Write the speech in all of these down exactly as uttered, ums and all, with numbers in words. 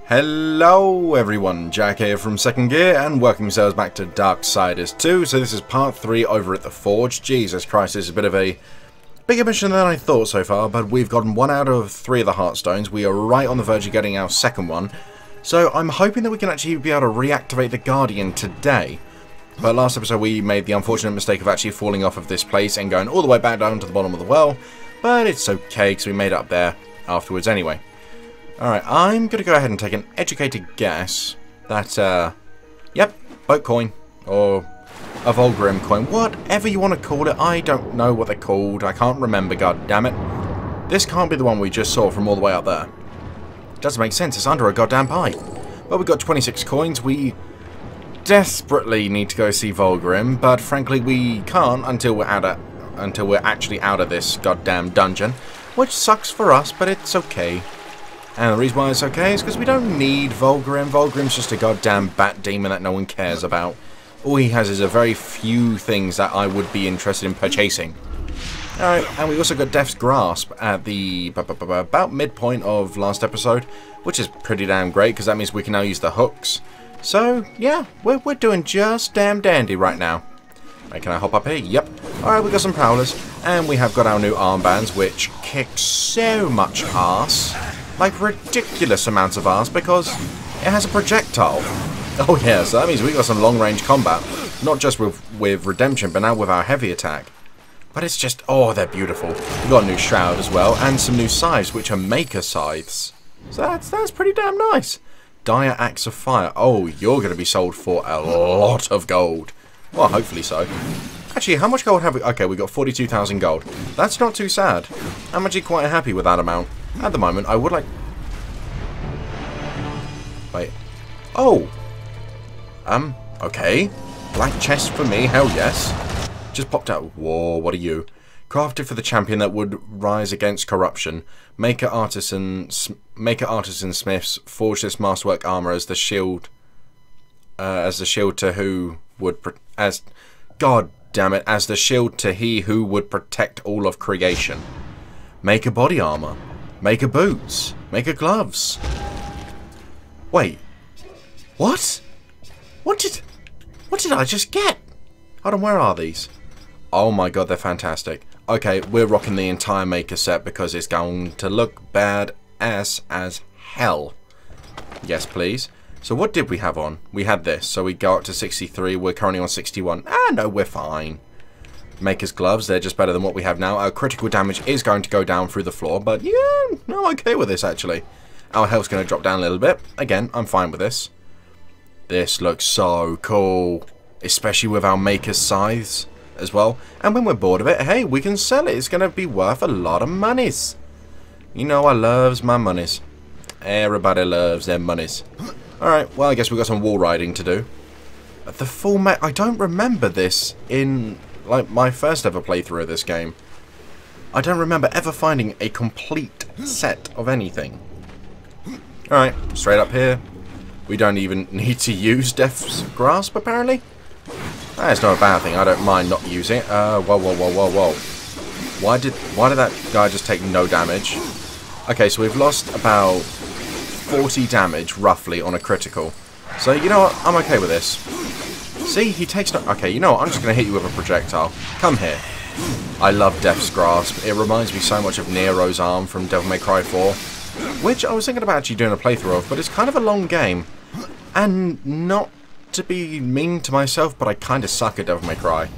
Hello everyone, Jack here from Second Gear, and welcome yourselves back to Darksiders two. So this is part three over at the Forge. Jesus Christ, this is a bit of a bigger mission than I thought so far, but we've gotten one out of three of the Heartstones. We are right on the verge of getting our second one. So I'm hoping that we can actually be able to reactivate the Guardian today. But last episode we made the unfortunate mistake of actually falling off of this place and going all the way back down to the bottom of the well. But it's okay, because we made it up there afterwards anyway. Alright, I'm going to go ahead and take an educated guess that, uh, yep, boat coin, or a Volgrim coin, whatever you want to call it. I don't know what they're called, I can't remember, god damn it. This can't be the one we just saw from all the way up there. Doesn't make sense, it's under a goddamn pipe. But we've got twenty-six coins, we desperately need to go see Volgrim, but frankly we can't until we're out of, until we're actually out of this goddamn dungeon, which sucks for us, but it's okay. And the reason why it's okay is because we don't need Volgrim. Volgrim's just a goddamn bat demon that no one cares about. All he has is a very few things that I would be interested in purchasing. Alright, and we also got Death's Grasp at the about midpoint of last episode, which is pretty damn great because that means we can now use the hooks. So, yeah, we're, we're doing just damn dandy right now. Right, can I hop up here? Yep. Alright, we got some prowlers, and we have got our new armbands, which kick so much ass. Like ridiculous amounts of ass because it has a projectile. Oh yeah, so that means we got some long range combat. Not just with, with Redemption, but now with our heavy attack. But it's just, oh, they're beautiful. We got a new shroud as well, and some new scythes, which are maker scythes. So that's, that's pretty damn nice. Dire Axe of Fire. Oh, you're going to be sold for a lot of gold. Well, hopefully so. Actually, how much gold have we? Okay, we got forty-two thousand gold. That's not too sad. I'm actually quite happy with that amount. At the moment, I would like... Wait. Oh! Um, okay. Black chest for me, hell yes. Just popped out. Whoa, what are you? Crafted for the champion that would rise against corruption. Maker artisan... Maker artisan smiths forge this masterwork armor as the shield... Uh, as the shield to who would... Pro as... God damn it. As the shield to he who would protect all of creation. Make a body armor. Make a boots. Make a gloves. Wait. What? What did... What did I just get? Hold on, where are these? Oh my god, they're fantastic. Okay, we're rocking the entire maker set because it's going to look bad ass as hell. Yes, please. So what did we have on? We had this. So we go up to sixty-three. We're currently on sixty-one. Ah, no, we're fine. Maker's gloves, they're just better than what we have now. Our critical damage is going to go down through the floor, but yeah, I'm okay with this actually. Our health's going to drop down a little bit. Again, I'm fine with this. This looks so cool, especially with our Maker's scythes as well. And when we're bored of it, hey, we can sell it. It's going to be worth a lot of monies. You know I loves my monies. Everybody loves their monies. Alright, well I guess we've got some wall riding to do. The full map, I don't remember this in... like my first ever playthrough of this game. I don't remember ever finding a complete set of anything. Alright, straight up here. We don't even need to use Death's Grasp, apparently. That's not a bad thing, I don't mind not using it. Uh, whoa, whoa, whoa, whoa, whoa. Why did, why did that guy just take no damage? Okay, so we've lost about forty damage, roughly, on a critical. So, you know what, I'm okay with this. See, he takes no... Okay, you know what? I'm just going to hit you with a projectile. Come here. I love Death's Grasp. It reminds me so much of Nero's arm from Devil May Cry four. Which I was thinking about actually doing a playthrough of, but it's kind of a long game. And not to be mean to myself, but I kind of suck at Devil May Cry.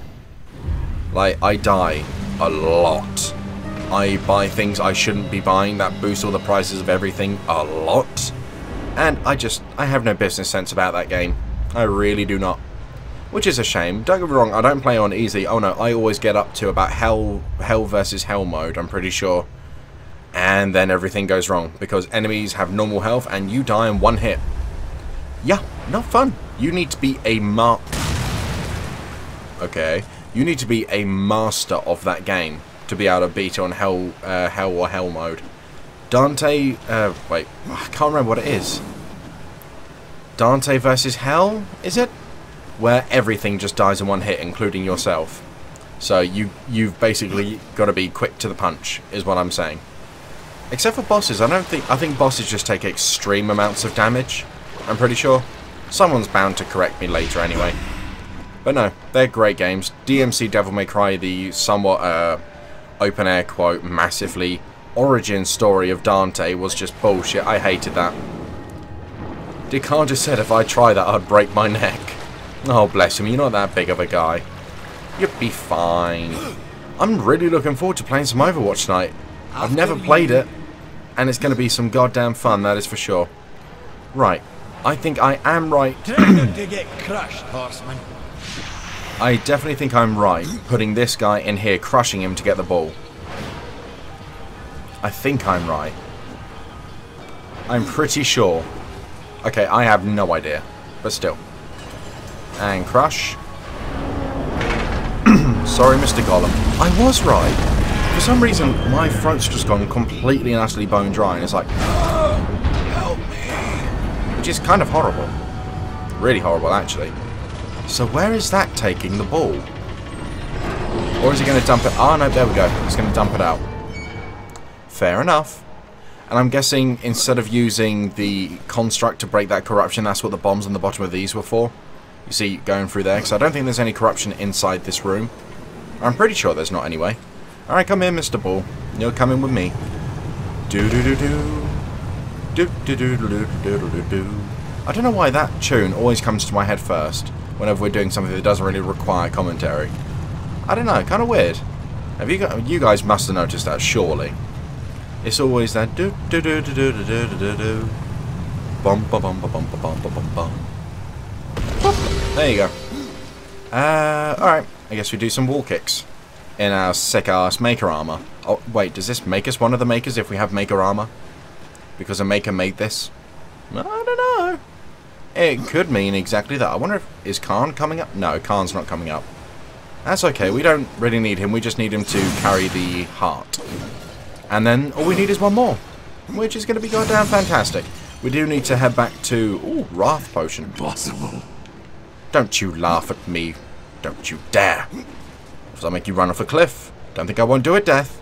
Like, I die a lot. I buy things I shouldn't be buying that boost all the prices of everything a lot. And I just... I have no business sense about that game. I really do not. Which is a shame. Don't get me wrong, I don't play on easy. Oh no, I always get up to about hell hell versus hell mode, I'm pretty sure. And then everything goes wrong. Because enemies have normal health and you die in one hit. Yeah, not fun. You need to be a mar... Okay. You need to be a master of that game to be able to beat on hell, uh, hell or hell mode. Dante... Uh, wait, I can't remember what it is. Dante versus Hell, is it? Where everything just dies in one hit, including yourself. So you, you've basically got to be quick to the punch, is what I'm saying. Except for bosses, I don't think... I think bosses just take extreme amounts of damage. I'm pretty sure. Someone's bound to correct me later anyway. But no, they're great games. D M C Devil May Cry, the somewhat uh, open air quote, massively origin story of Dante was just bullshit. I hated that. Dickon just said if I try that I'd break my neck. Oh bless him, you're not that big of a guy. You'll be fine. I'm really looking forward to playing some Overwatch tonight. I've never played it, and it's going to be some goddamn fun, that is for sure. Right, I think I am right. Try not to get crushed, Horseman. I definitely think I'm right, putting this guy in here, crushing him to get the ball. I think I'm right. I'm pretty sure. Okay, I have no idea, but still. And crush. Sorry, Mister Gollum. I was right. For some reason, my throat's just gone completely and utterly bone dry, and it's like, oh, help me. Which is kind of horrible. Really horrible, actually. So where is that taking the ball? Or is he going to dump it? Oh, no, there we go. He's going to dump it out. Fair enough. And I'm guessing instead of using the construct to break that corruption, that's what the bombs on the bottom of these were for. You see, going through there. Because I don't think there's any corruption inside this room. I'm pretty sure there's not anyway. Alright, come in, Mister Ball. You're coming with me. Do-do-do-do. Do-do-do-do-do-do-do-do. I don't know why that tune always comes to my head first whenever we're doing something that doesn't really require commentary. I don't know, kind of weird. Have you got, you guys must have noticed that, surely. It's always that do do do do do do do do do. Bum bum bum bum bum bum bum bum. There you go. Uh, alright. I guess we do some wall kicks in our sick ass maker armor. Oh, wait, does this make us one of the makers if we have maker armor? Because a maker made this? I don't know. It could mean exactly that. I wonder if... Is Khan coming up? No, Khan's not coming up. That's okay. We don't really need him. We just need him to carry the heart. And then all we need is one more. Which is going to be goddamn fantastic. We do need to head back to... Ooh, Wrath Potion. Impossible. Don't you laugh at me. Don't you dare. Does that make you run off a cliff? Don't think I won't do it, Death.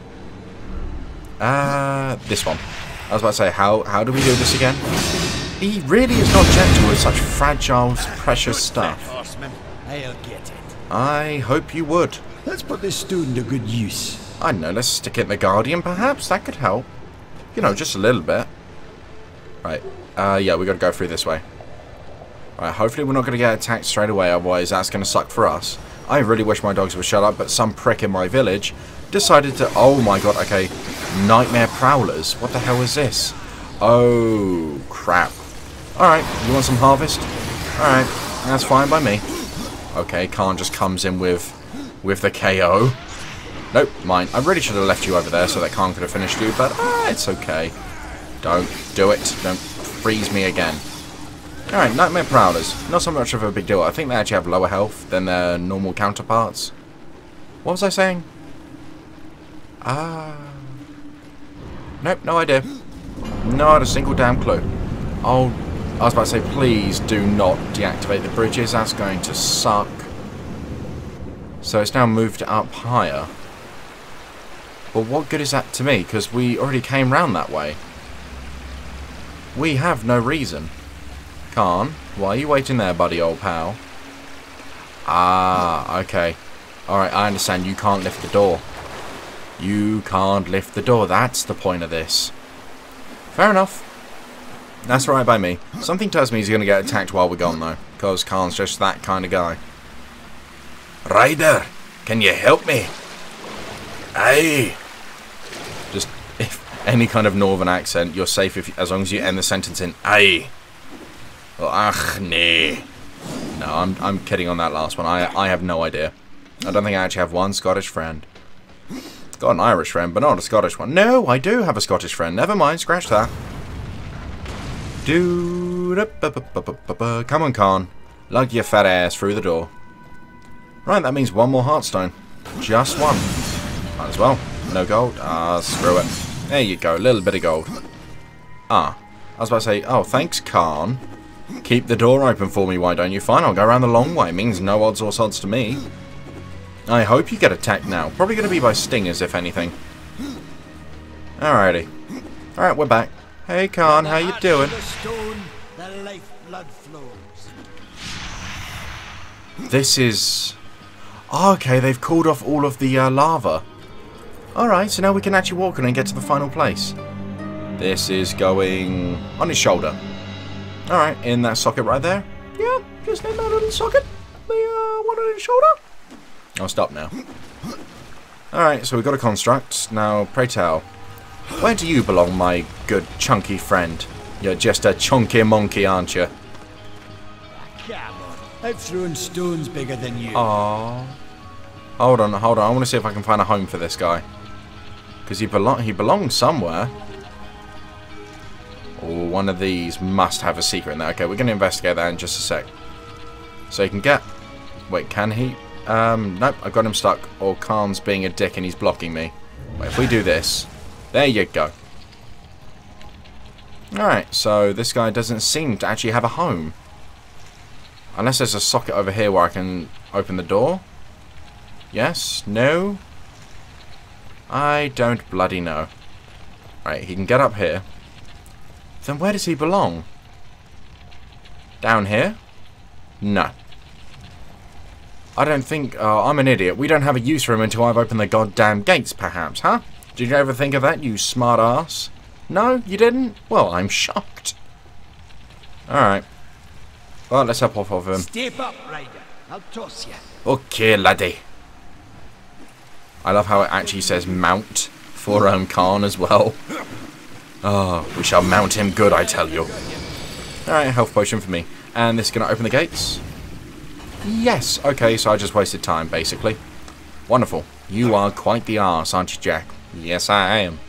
Uh, this one. I was about to say, how how do we do this again? He really is not gentle with such fragile, precious stuff. Horseman, I'll get it. I hope you would. Let's put this stone to good use. I don't know, let's stick it in the Guardian, perhaps? That could help. You know, just a little bit. Right, uh, yeah, we got to go through this way. Right, hopefully we're not going to get attacked straight away, otherwise that's going to suck for us. I really wish my dogs would shut up, but some prick in my village decided to... Oh my god, okay. Nightmare Prowlers. What the hell is this? Oh, crap. Alright, you want some harvest? Alright, that's fine by me. Okay, Khan just comes in with, with the K O. Nope, mine. I really should have left you over there so that Khan could have finished you, but ah, it's okay. Don't do it. Don't freeze me again. Alright, Nightmare Prowlers. Not so much of a big deal. I think they actually have lower health than their normal counterparts. What was I saying? Ah. Nope, no idea. Not a single damn clue. Oh, I was about to say, please do not deactivate the bridges. That's going to suck. So it's now moved up higher. But what good is that to me? Because we already came round that way. We have no reason. Khan, why are you waiting there, buddy, old pal? Ah, okay. Alright, I understand. You can't lift the door. You can't lift the door. That's the point of this. Fair enough. That's right by me. Something tells me he's going to get attacked while we're gone, though. Because Khan's just that kind of guy. Ryder, can you help me? Aye. Just, if any kind of northern accent, you're safe if, as long as you end the sentence in aye. Or ach, nee. No, I'm, I'm kidding on that last one. I, I have no idea. I don't think I actually have one Scottish friend. Got an Irish friend, but not a Scottish one. No, I do have a Scottish friend. Never mind, scratch that. Do Come on, Khan. Lug your fat ass through the door. Right, that means one more Heartstone. Just one. Might as well. No gold. Ah, screw it. There you go, a little bit of gold. Ah, I was about to say, oh, thanks, Khan. Keep the door open for me, why don't you? Fine, I'll go around the long way. Means no odds or sods to me. I hope you get attacked now. Probably going to be by stingers, if anything. Alrighty. Alright, we're back. Hey, Khan, how you doing? The stone, the lifeblood flows. This is... Oh, okay, they've cooled off all of the uh, lava. Alright, so now we can actually walk on and get to the final place. This is going on his shoulder. Alright, in that socket right there. Yeah, just in that little socket. The uh, one on his shoulder. I'll stop now. Alright, so we've got a construct. Now, pray tell, where do you belong, my good chunky friend? You're just a chunky monkey, aren't you? Come on. I've thrown stones bigger than you. Aww. Hold on, hold on. I want to see if I can find a home for this guy. Because he, belo he belongs somewhere. Oh, one of these must have a secret in there. Okay, we're going to investigate that in just a sec. So he can get... Wait, can he? Um, nope, I got him stuck. Or Khan's being a dick and he's blocking me. Wait, if we do this... There you go. Alright, so this guy doesn't seem to actually have a home. Unless there's a socket over here where I can open the door. Yes? No? I don't bloody know. Right, he can get up here. Then where does he belong? Down here? No. I don't think... Uh, I'm an idiot. We don't have a use for him until I've opened the goddamn gates, perhaps, huh? Did you ever think of that, you smart ass? No, you didn't? Well, I'm shocked. Alright. Well, let's hop off of him. Step up, Rider. I'll toss you. Okay, laddie. I love how it actually says mount for um, Khan as well. Oh, we shall mount him good, I tell you. Alright, health potion for me. And this is going to open the gates? Yes. Okay, so I just wasted time, basically. Wonderful. You are quite the arse, aren't you, Jack? Yes, I am.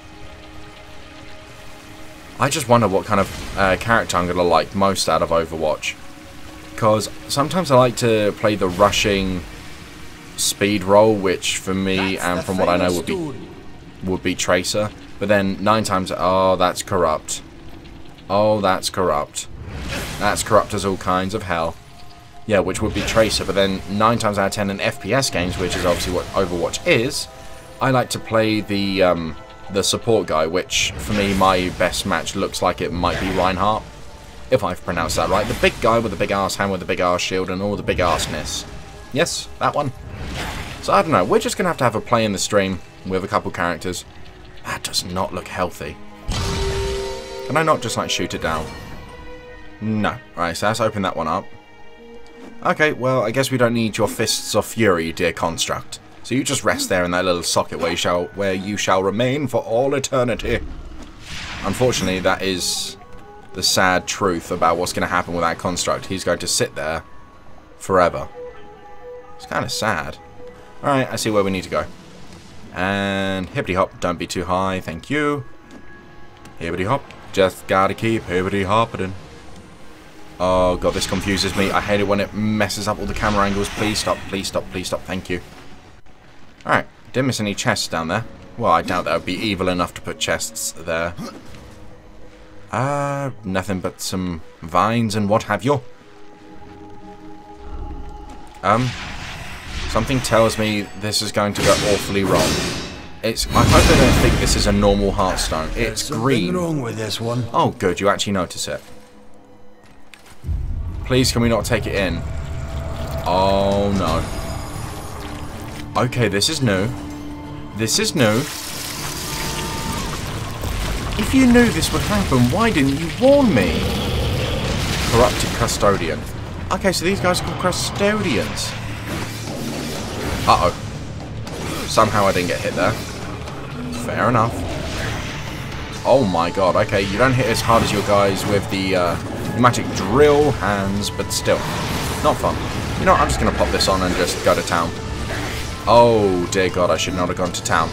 I just wonder what kind of uh, character I'm going to like most out of Overwatch. Because sometimes I like to play the rushing speed role, which for me That's and the from what I know final would be stone. would be Tracer. But then nine times, oh, that's corrupt. Oh, that's corrupt. That's corrupt as all kinds of hell. Yeah, which would be Tracer. But then nine times out of ten in F P S games, which is obviously what Overwatch is, I like to play the um, the support guy, which for me, my best match looks like it might be Reinhardt, if I've pronounced that right. The big guy with the big arse hand with the big arse shield and all the big arseness. Yes, that one. So I don't know. We're just gonna have to have a play in the stream with a couple characters. That does not look healthy. Can I not just like shoot it down? No. Right, so let's open that one up. Okay, well, I guess we don't need your fists of fury, dear construct. So you just rest there in that little socket where you shall, where you shall remain for all eternity. Unfortunately, that is the sad truth about what's going to happen with that construct. He's going to sit there forever. It's kind of sad. Alright, I see where we need to go. And hippity hop, don't be too high, thank you. Hippity hop, just gotta keep hippity hopping. Oh god, this confuses me. I hate it when it messes up all the camera angles. Please stop, please stop, please stop, thank you. Alright, didn't miss any chests down there. Well, I doubt that would be evil enough to put chests there. Uh, nothing but some vines and what have you. Um, something tells me this is going to go awfully wrong. It's. I hope they don't think this is a normal Hearthstone. It's There's green. something wrong with this one. Oh, good, you actually notice it. Please, can we not take it in? Oh, no. Okay, this is new. This is new. If you knew this would happen, why didn't you warn me? Corrupted Custodian. Okay, so these guys are called Custodians. Uh-oh. Somehow I didn't get hit there. Fair enough. Oh my god, okay, you don't hit as hard as your guys with the uh, pneumatic drill hands, but still. Not fun. You know what, I'm just going to pop this on and just go to town. Oh, dear god, I should not have gone to town.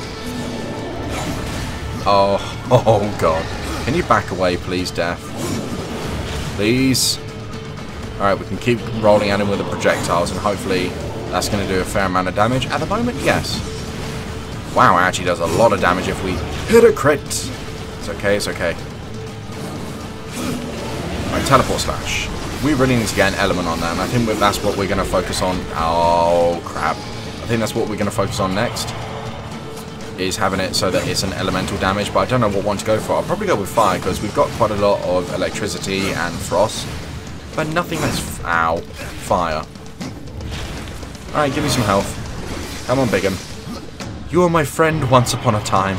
Oh, oh god. Can you back away, please, Death? Please? Alright, we can keep rolling at him with the projectiles, and hopefully that's going to do a fair amount of damage. At the moment, yes. Wow, it actually does a lot of damage if we hit a crit. It's okay, it's okay. Alright, teleport slash. We really need to get an element on that, and I think that's what we're going to focus on. Oh, crap. I think that's what we're going to focus on next. is having it so that it's an elemental damage, but I don't know what one to go for. I'll probably go with fire because we've got quite a lot of electricity and frost, but nothing that's f ow fire. All right, give me some health. Come on, Bigham. You were my friend once upon a time.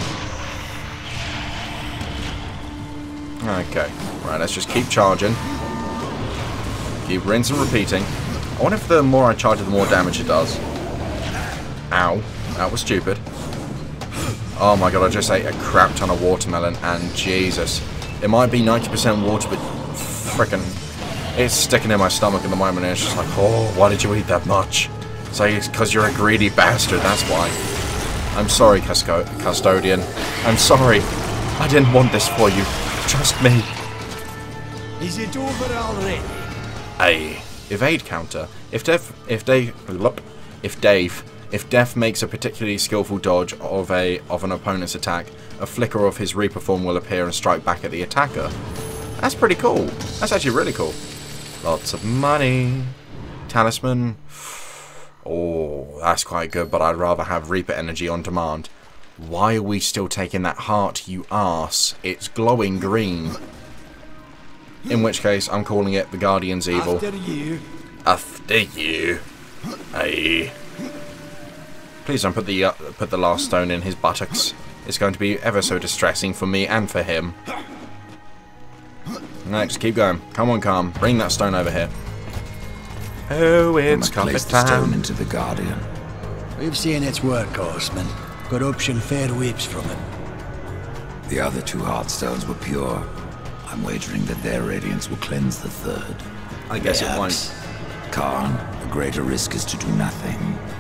Okay, right. Let's just keep charging. Keep rinse and repeating. I wonder if the more I charge it, the more damage it does. Ow. That was stupid. Oh my god, I just ate a crap ton of watermelon, and Jesus. It might be ninety percent water, but frickin' it's sticking in my stomach at the moment, and it's just like, oh, why did you eat that much? It's like, it's because you're a greedy bastard, that's why. I'm sorry, Cusco Custodian. I'm sorry. I didn't want this for you. Trust me. Is it over already? A evade counter. If Dave, if Dave, if Dave, if Death makes a particularly skillful dodge of a of an opponent's attack, a flicker of his Reaper form will appear and strike back at the attacker. That's pretty cool. That's actually really cool. Lots of money. Talisman. Oh, that's quite good, but I'd rather have Reaper energy on demand. Why are we still taking that heart, you arse? It's glowing green. In which case, I'm calling it the Guardian's Evil. After you. After you. Aye. Please don't put the uh, put the last stone in his buttocks. It's going to be ever so distressing for me and for him. Alright, just keep going. Come on, Calm. Bring that stone over here. Oh, it's place carpet the stone time. into the Guardian. We've seen its work, Horseman. Corruption fair weeps from it. The other two Heartstones were pure. I'm wagering that their radiance will cleanse the third. I guess it Perhaps. won't. Khan, the greater risk is to do nothing.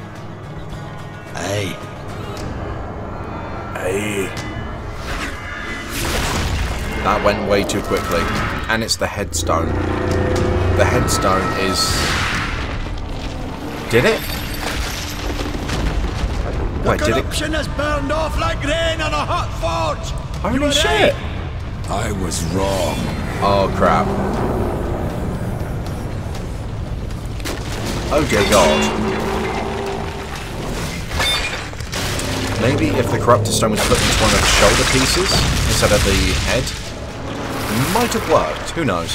Aye. Aye. That went way too quickly. And it's the headstone. The headstone is... Did it? Wait, did it? Corruption has burned off like rain on a hot forge. Holy shit! I was wrong. Oh crap. Oh dear god. Maybe if the Corruptor Stone was put into one of the shoulder pieces instead of the head, might have worked. Who knows?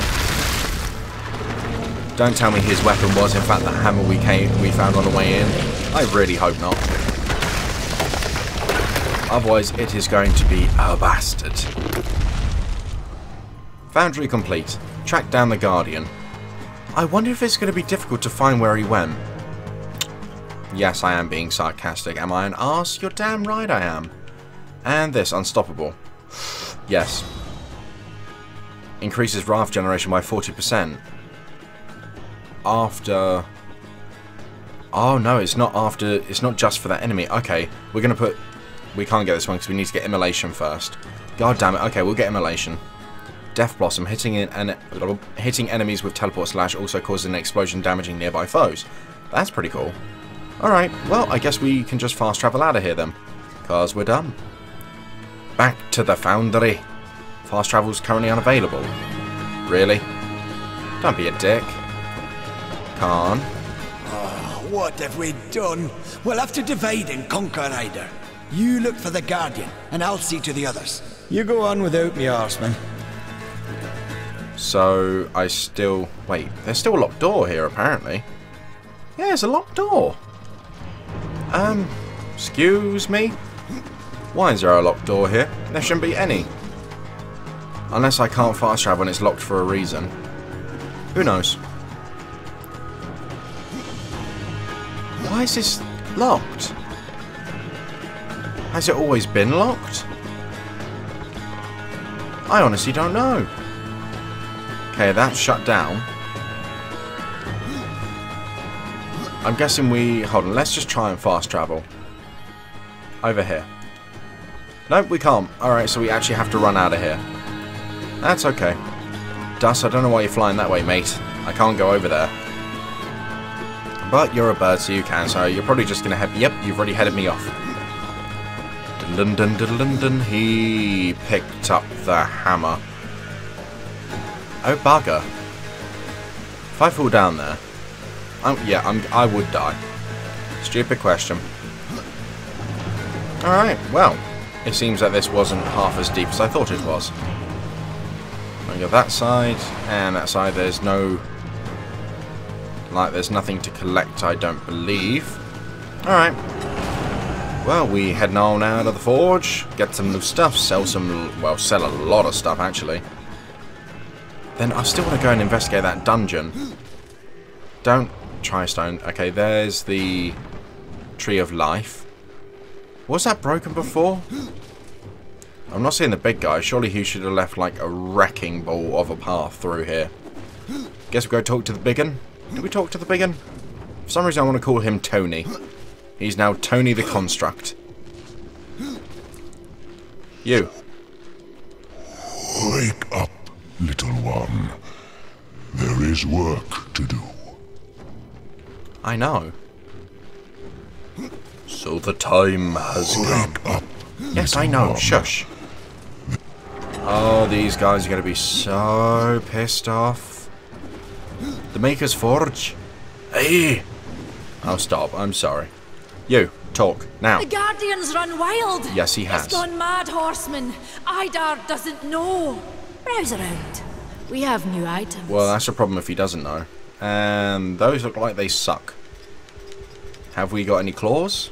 Don't tell me his weapon was in fact the hammer we came we found on the way in. I really hope not. Otherwise it is going to be a bastard. Foundry complete. Track down the Guardian. I wonder if it's going to be difficult to find where he went. Yes, I am being sarcastic. Am I an arse? You're damn right I am. And this, unstoppable. Yes. Increases Wrath generation by forty percent. After... Oh no, it's not after... It's not just for that enemy. Okay, we're going to put... We can't get this one because we need to get Immolation first. God damn it. Okay, we'll get Immolation. Death Blossom, hitting in and hitting enemies with Teleport Slash also causes an explosion damaging nearby foes. That's pretty cool. Alright, well, I guess we can just fast travel out of here then. Because we're done. Back to the Foundry. Fast travel's currently unavailable. Really? Don't be a dick. Khan. Oh, what have we done? We'll have to divide and conquer, either. You look for the Guardian, and I'll see to the others. You go on without me, Horseman. So, I still... Wait, there's still a locked door here, apparently. Yeah, it's a locked door. Um, excuse me? Why is there a locked door here? There shouldn't be any. Unless I can't fast travel and it's locked for a reason. Who knows? Why is this locked? Has it always been locked? I honestly don't know. Okay, that's shut down. I'm guessing we... Hold on, let's just try and fast travel. Over here. Nope, we can't. Alright, so we actually have to run out of here. That's okay. Dust, I don't know why you're flying that way, mate. I can't go over there. But you're a bird, so you can, so you're probably just going to head... Yep, you've already headed me off. Dun-dun, dun-dun-dun, he picked up the hammer. Oh, bugger. If I fall down there... Oh, yeah, I'm, I would die. Stupid question. Alright, well, it seems that this wasn't half as deep as I thought it was. I got that side, and that side there's no... Like, there's nothing to collect, I don't believe. Alright. Well, we heading on out of the forge, get some new stuff, sell some... Well, sell a lot of stuff, actually. Then I still want to go and investigate that dungeon. Don't try stone. Okay, there's the Tree of Life. Was that broken before? I'm not seeing the big guy. Surely he should have left like a wrecking ball of a path through here. Guess we go talk to the big un. Did we talk to the big un? For some reason I want to call him Tony. He's now Tony the Construct. You. Wake up, little one. There is work to do. I know. So the time has Wake come. up. Yes, I know. one. Shush. Oh, these guys are going to be so pissed off. The Maker's Forge. Hey. Oh, stop. I'm sorry. You, talk, now. The Guardian's run wild. Yes, he has. He's gone mad, Horseman. Idar doesn't know. Browse around. We have new items. Well, that's a problem if he doesn't know. And those look like they suck. Have we got any claws?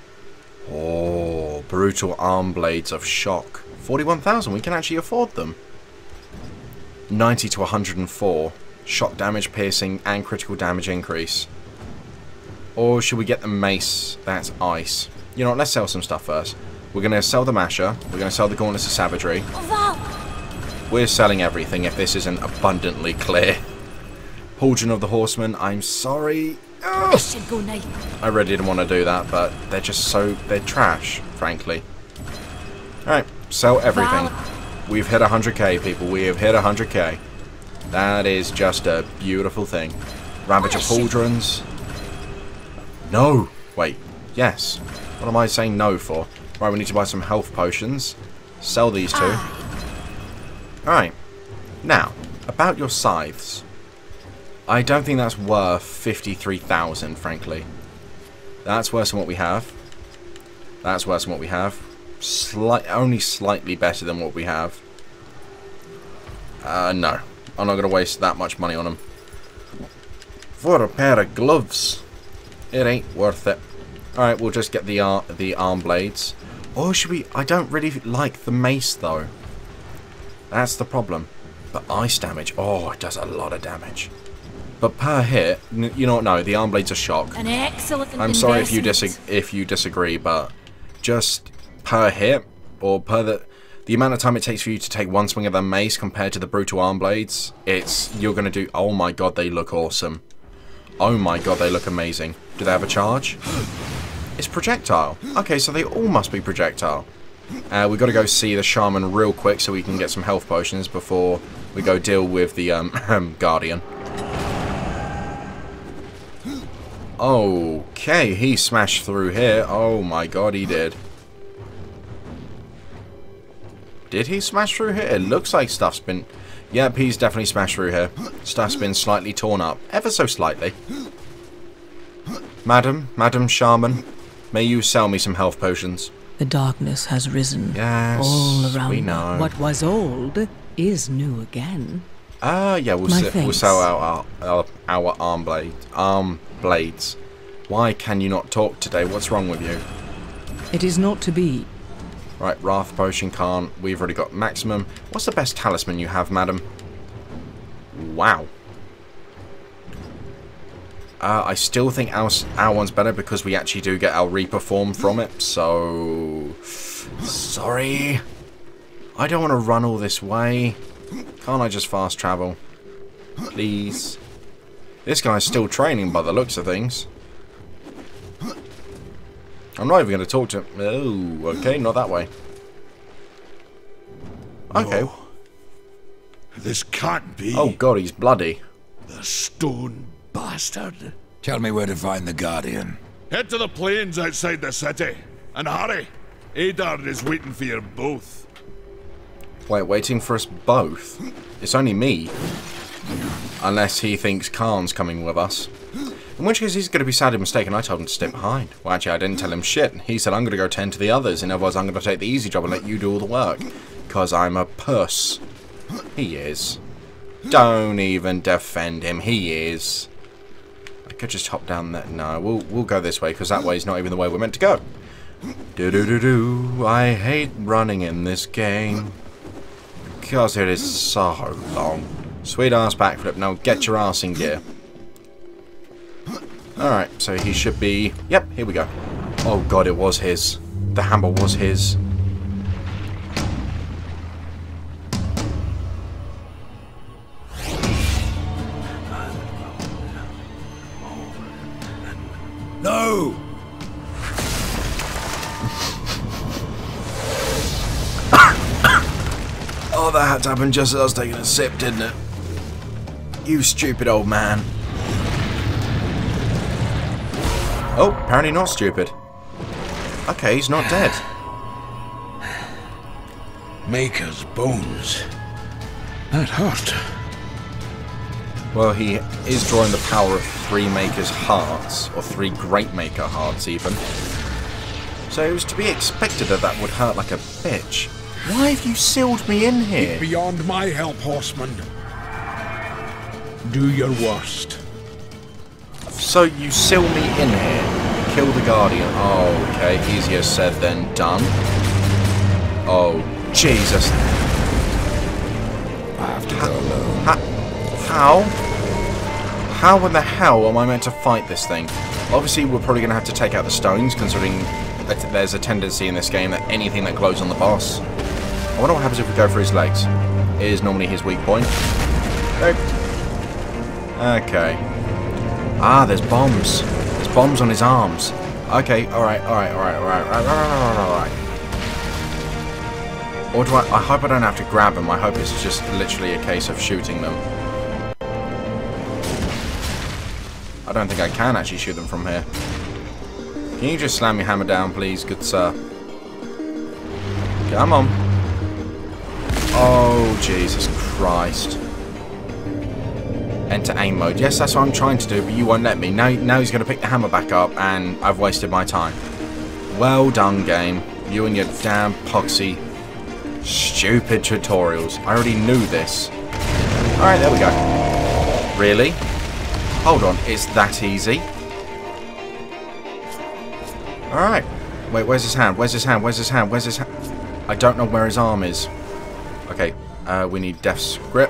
Oh, brutal arm blades of shock. forty-one thousand, we can actually afford them. ninety to one hundred four. Shock damage, piercing, and critical damage increase. Or should we get the mace that's ice? You know what, let's sell some stuff first. We're going to sell the masher. We're going to sell the gauntlets of savagery. We're selling everything if this isn't abundantly clear. Pauldron of the Horseman, I'm sorry. This should go now. I really didn't want to do that, but they're just so... They're trash, frankly. Alright, sell everything. We've hit one hundred K, people. We have hit one hundred K. That is just a beautiful thing. Ravage of Pauldrons. No! Wait, yes. What am I saying no for? Right, we need to buy some health potions. Sell these two. Alright. Now, about your scythes. I don't think that's worth fifty-three thousand, frankly. That's worse than what we have. That's worse than what we have. Slight, only slightly better than what we have. Uh, no. I'm not going to waste that much money on them. For a pair of gloves. It ain't worth it. Alright, we'll just get the, ar the arm blades. Or should we... I don't really like the mace, though. That's the problem. But ice damage. Oh, it does a lot of damage. But per hit... You know what? No, the arm blades are shock. An excellent I'm sorry if you, investment. dis if you disagree, but... Just per hit, or per the... The amount of time it takes for you to take one swing of the mace compared to the brutal arm blades, it's... You're going to do... Oh my god, they look awesome. Oh my god, they look amazing. Do they have a charge? It's projectile. Okay, so they all must be projectile. Uh, we've got to go see the shaman real quick so we can get some health potions before we go deal with the um, Guardian. Okay, he smashed through here. Oh my god, he did. Did he smash through here? It looks like stuff's been... Yep, he's definitely smashed through here. Stuff's been slightly torn up. Ever so slightly. Madam, Madam Shaman, may you sell me some health potions? The darkness has risen. Yes, all around we me. know. What was old is new again. Ah, uh, yeah, we'll, My se we'll thanks. sell our, our, our arm, blade, arm blades. Why can you not talk today? What's wrong with you? It is not to be. Right, Wrath Potion can't. We've already got maximum. What's the best talisman you have, madam? Wow. Uh, I still think our, our one's better because we actually do get our Reaper form from it, so... Sorry. I don't want to run all this way. Can't I just fast travel? Please. This guy's still training by the looks of things. I'm not even going to talk to him. Oh, okay, not that way. Okay. No. This can't be. Oh god, he's bloody. The stone bastard. Tell me where to find the Guardian. Head to the plains outside the city. And hurry. Adar is waiting for you both. Wait, waiting for us both? It's only me. Unless he thinks Khan's coming with us. In which case he's going to be sadly mistaken. I told him to stay behind. Well, actually, I didn't tell him shit. He said, I'm going to go tend to the others. In other words, I'm going to take the easy job and let you do all the work. Because I'm a puss. He is. Don't even defend him. He is. I could just hop down there. No, we'll, we'll go this way, because that way is not even the way we're meant to go. Do-do-do-do. I hate running in this game. Because it is so long. Sweet ass backflip. Now get your ass in gear. Alright, so he should be... Yep, here we go. Oh god, it was his. The hammer was his. No! Oh, that had to happen just as I was taking a sip, didn't it? You stupid old man. Oh, apparently not stupid. Okay, he's not dead. Maker's bones. That hurt. Well, he is drawing the power of three Maker's hearts, or three Great Maker hearts even. So it was to be expected that that would hurt like a bitch. Why have you sealed me in here? Beyond my help, Horseman. Do your worst. So you seal me in here, kill the Guardian. Oh, okay, easier said than done. Oh, Jesus. I have to go alone. Ha how? How in the hell am I meant to fight this thing? Obviously, we're probably going to have to take out the stones, considering that there's a tendency in this game that anything that glows on the boss. I wonder what happens if we go for his legs. It is normally his weak point. Nope. Okay. Ah, there's bombs. There's bombs on his arms. Okay, alright, alright, alright, alright, alright, alright, alright. Or do I... I hope I don't have to grab them. I hope it's just literally a case of shooting them. I don't think I can actually shoot them from here. Can you just slam your hammer down, please, good sir? Come on. Oh, Jesus Christ. Enter aim mode. Yes, that's what I'm trying to do, but you won't let me. Now, now he's going to pick the hammer back up, and I've wasted my time. Well done, game. You and your damn poxy, stupid tutorials. I already knew this. Alright, there we go. Really? Hold on, it's that easy? Alright. Wait, where's his hand? Where's his hand? Where's his hand? Where's his hand? I don't know where his arm is. Okay, uh, we need Death's grip.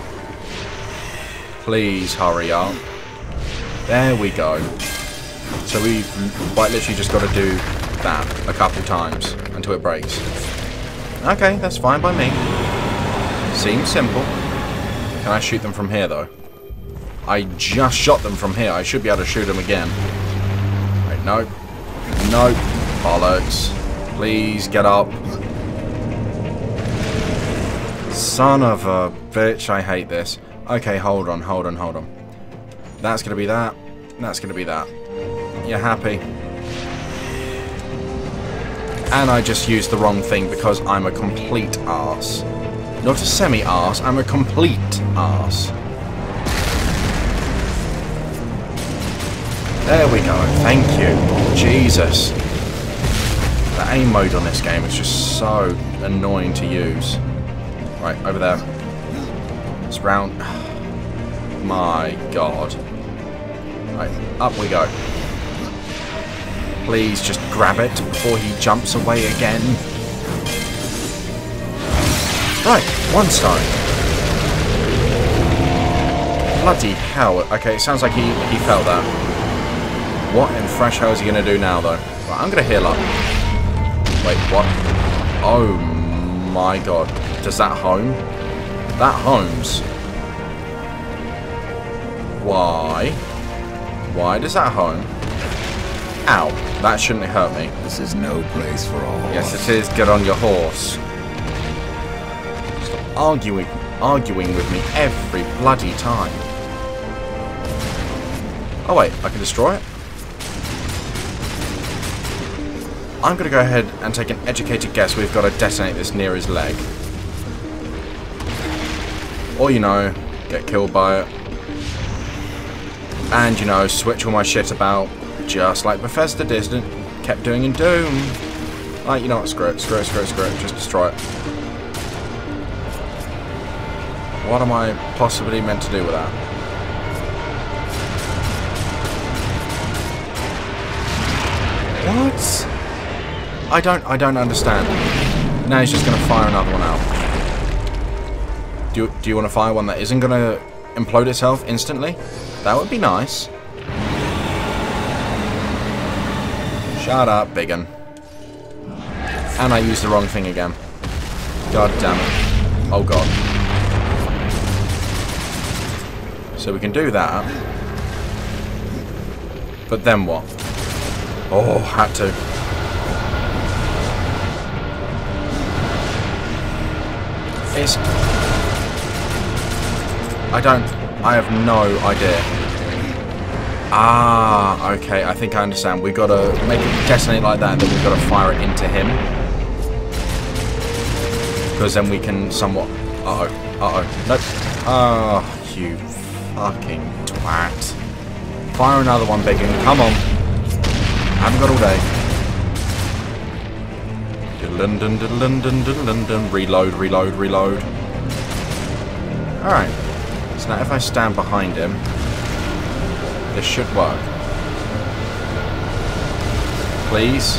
Please hurry up. There we go. So we've quite literally just got to do that a couple times until it breaks. Okay, that's fine by me. Seems simple. Can I shoot them from here, though? I just shot them from here. I should be able to shoot them again. Wait, no. No. Bollocks. Please get up. Son of a bitch. I hate this. Okay, hold on, hold on, hold on. That's going to be that. That's going to be that. You're happy? And I just used the wrong thing because I'm a complete arse. Not a semi-arse, I'm a complete arse. There we go, thank you. Jesus. The aim mode on this game is just so annoying to use. Right, over there. It's round. My god. Right, up we go. Please just grab it before he jumps away again. Right, one stone. Bloody hell. Okay, it sounds like he, he felt that. What in fresh hell is he going to do now, though? Right, I'm going to heal up. Wait, what? Oh my god. Does that home? That homes. Why? Why does that home? Ow. That shouldn't hurt me. This is no place for a horse. Yes, it is. Get on your horse. Stop arguing, arguing with me every bloody time. Oh wait, I can destroy it? I'm going to go ahead and take an educated guess we've got to detonate this near his leg. Or, you know, get killed by it. And, you know, switch all my shit about, just like Bethesda did, kept doing in Doom. Like, you know what, screw it, screw it, screw it, screw it, just destroy it. What am I possibly meant to do with that? What? I don't, I don't understand. Now he's just going to fire another one out. Do you, do you want to fire one that isn't going to implode itself instantly? That would be nice. Shut up, biggin. And I used the wrong thing again. God damn it. Oh god. So we can do that. But then what? Oh, had to. It's... I don't... I have no idea. Ah, okay, I think I understand. We've got to make it detonate like that, and then we've got to fire it into him. Because then we can somewhat... Uh-oh, uh-oh, nope. Oh, you fucking twat. Fire another one, Biggin, come on. I haven't got all day. Diddle-dun, diddle-dun, diddle-dun, diddle-dun. Reload, reload, reload. Alright. So now if I stand behind him, this should work. Please?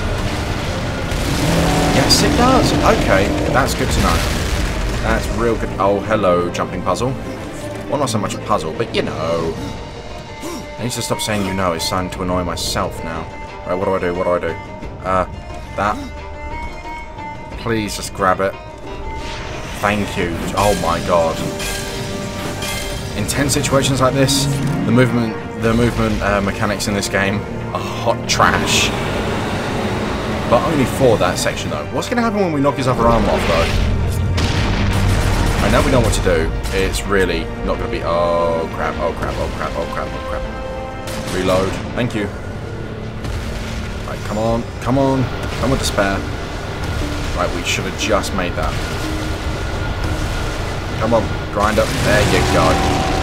Yes, it does. Okay, that's good to know. That's real good. Oh, hello, jumping puzzle. Well, not so much a puzzle, but you know. I need to stop saying you know. It's starting to annoy myself now. Right, what do I do? What do I do? Uh, that. Please just grab it. Thank you. Oh my god. In tense situations like this, the movement, the movement uh, mechanics in this game are hot trash. But only for that section though. What's going to happen when we knock his other arm off though? Right, now we know what to do. It's really not going to be... Oh crap, oh crap, oh crap, oh crap, oh crap. Reload. Thank you. Right, come on, come on. Come with the spare. Right, we should have just made that. Come on, grind up. There you go.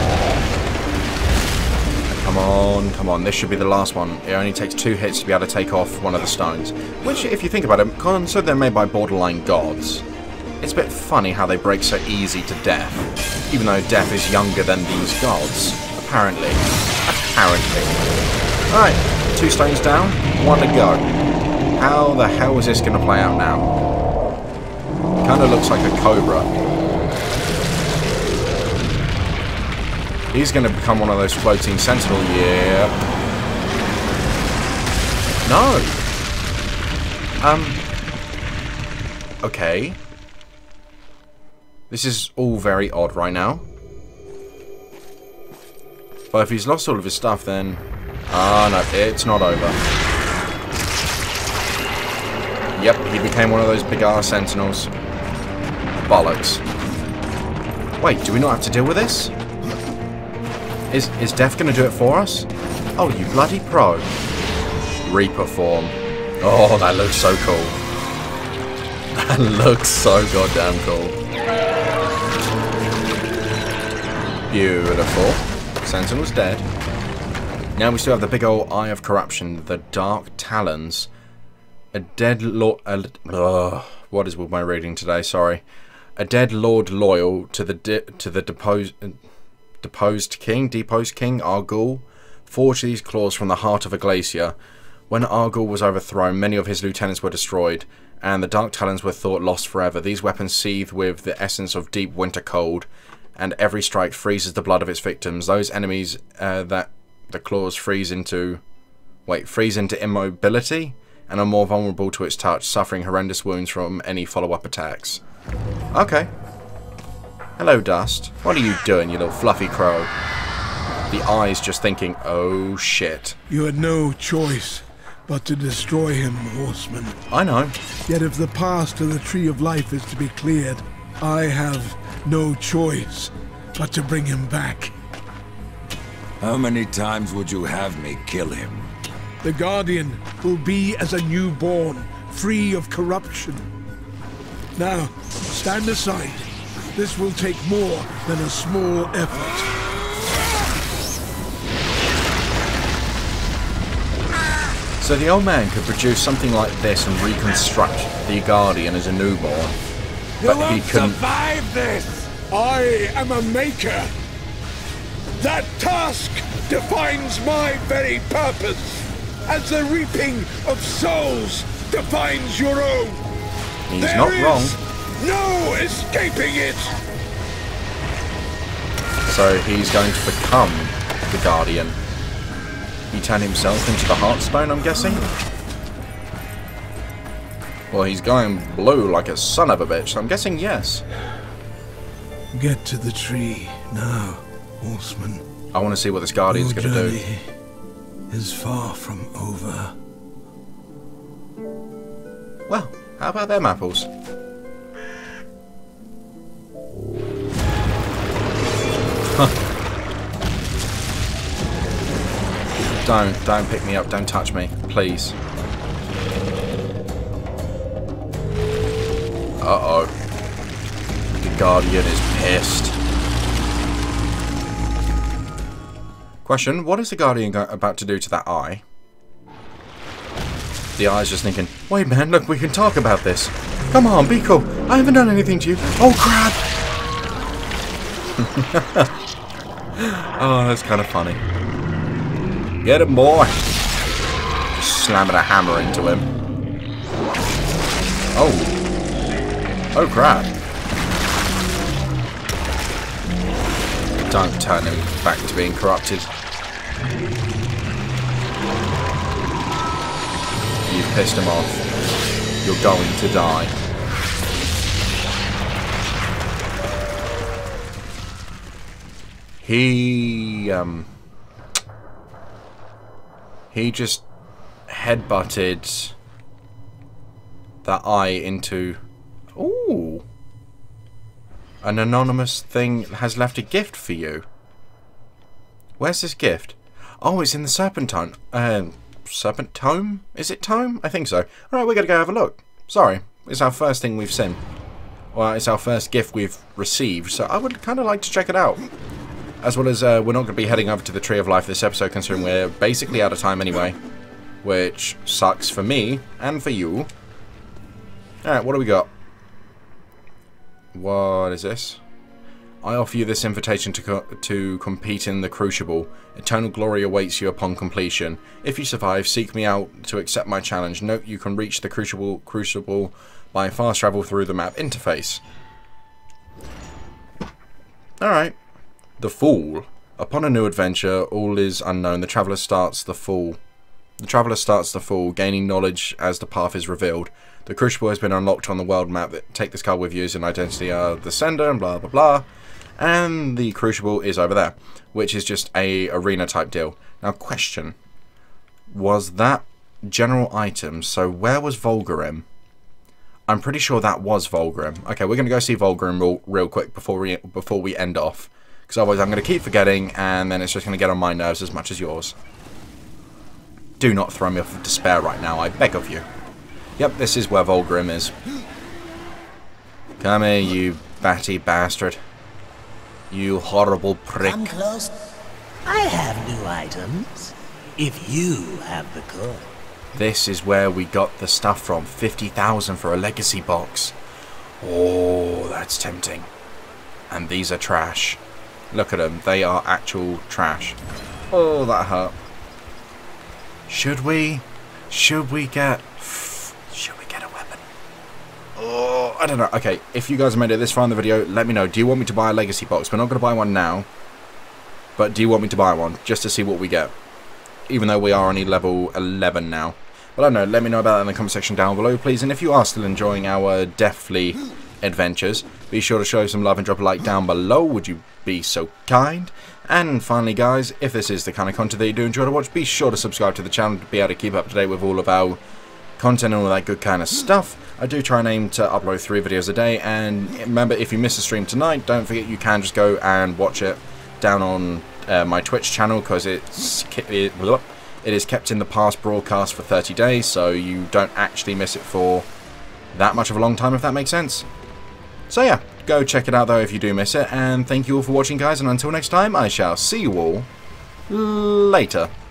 Come on, come on. This should be the last one. It only takes two hits to be able to take off one of the stones. Which, if you think about it, consider they're made by borderline gods. It's a bit funny how they break so easy to death. Even though death is younger than these gods. Apparently. Apparently. Alright, two stones down, one to go. How the hell is this going to play out now? Kind of looks like a cobra. He's going to become one of those floating sentinel. Yeah. No. Um. Okay. This is all very odd right now. But if he's lost all of his stuff, then... Ah, no, it's not over. Yep, he became one of those big-ass sentinels. Bollocks. Wait, do we not have to deal with this? Is, is Death going to do it for us? Oh, you bloody pro. Reaper form. Oh, that looks so cool. That looks so goddamn cool. Beautiful. Sentinel's dead. Now we still have the big old Eye of Corruption, the Dark Talons. A dead lord... Uh, what is with my reading today? Sorry. A dead lord loyal to the di to the deposed... Uh, Deposed king, deposed king, Argul, forged these claws from the heart of a glacier. When Argul was overthrown, many of his lieutenants were destroyed, and the Dark Talons were thought lost forever. These weapons seethe with the essence of deep winter cold, and every strike freezes the blood of its victims. Those enemies uh, that the claws freeze into... Wait, freeze into immobility, and are more vulnerable to its touch, suffering horrendous wounds from any follow-up attacks. Okay. Hello, Dust. What are you doing, you little fluffy crow? The eyes just thinking, oh shit. You had no choice but to destroy him, Horseman. I know. Yet if the path to the Tree of Life is to be cleared, I have no choice but to bring him back. How many times would you have me kill him? The Guardian will be as a newborn, free of corruption. Now, stand aside. This will take more than a small effort. So the old man could produce something like this and reconstruct the Guardian as a newborn, You but he won't couldn't. survive this! I am a maker. That task defines my very purpose, as the reaping of souls defines your own. He's There not is wrong. no escaping it! So he's going to become the Guardian. He turned himself into the Heartstone, I'm guessing? Well, he's going blue like a son of a bitch, so I'm guessing yes. Get to the tree now, Horseman. I want to see what this Guardian's Your going to do. journey is far from over. Well, how about them apples? Don't, don't pick me up, don't touch me, please. Uh-oh. The Guardian is pissed. Question, what is the Guardian go about to do to that eye? The eye's just thinking, wait man, look, we can talk about this. Come on, be cool. I haven't done anything to you. Oh crap! Oh, that's kind of funny. Get him, boy! Just slamming a hammer into him. Oh. Oh, crap. Don't turn him back to being corrupted. You've pissed him off. You're going to die. He, um... He just headbutted that eye into... Ooh! An anonymous thing has left a gift for you. Where's this gift? Oh, it's in the Serpentine. Um, Serpent Tome? Is it Tome? I think so. Alright, we're gonna go have a look. Sorry, it's our first thing we've seen. Well, it's our first gift we've received, so I would kind of like to check it out. As well as, uh, we're not going to be heading over to the Tree of Life this episode, considering we're basically out of time anyway. Which sucks for me, and for you. Alright, what do we got? What is this? I offer you this invitation to co to compete in the Crucible. Eternal glory awaits you upon completion. If you survive, seek me out to accept my challenge. Note you can reach the Crucible, Crucible by fast travel through the map interface. Alright. The Fool. Upon a new adventure, all is unknown. The traveller starts the Fool. The traveller starts the Fool, gaining knowledge as the path is revealed. The Crucible has been unlocked on the world map. Take this card with you as an identity of the sender, and blah blah blah. And the Crucible is over there, which is just a arena type deal. Now, question: was that general items? So where was Volgarim? I'm pretty sure that was Volgarim. Okay, we're gonna go see Volgarim real, real quick before we before we end off. Because otherwise I'm going to keep forgetting, and then it's just going to get on my nerves as much as yours. Do not throw me off of despair right now, I beg of you. Yep, this is where Volgarim is. Come here, you batty bastard. You horrible prick. Come close. I have new items. If you have the code. This is where we got the stuff from. fifty thousand for a legacy box. Oh, that's tempting. And these are trash. Look at them. They are actual trash. Oh, that hurt. Should we? Should we get... Should we get a weapon? Oh, I don't know. Okay, if you guys made it this far in the video, let me know. Do you want me to buy a legacy box? We're not going to buy one now. But do you want me to buy one? Just to see what we get. Even though we are only level eleven now. But I don't know. Let me know about that in the comment section down below, please. And if you are still enjoying our Deathly adventures, be sure to show some love and drop a like down below. Would you be so kind? And finally, guys, if this is the kind of content that you do enjoy to watch, be sure to subscribe to the channel to be able to keep up to date with all of our content and all that good kind of stuff. I do try and aim to upload three videos a day, and remember, if you miss a stream tonight, don't forget you can just go and watch it down on uh, my Twitch channel, because it's it, it is kept in the past broadcast for thirty days, so you don't actually miss it for that much of a long time, if that makes sense. So yeah, go check it out though if you do miss it, and thank you all for watching, guys, and until next time, I shall see you all later.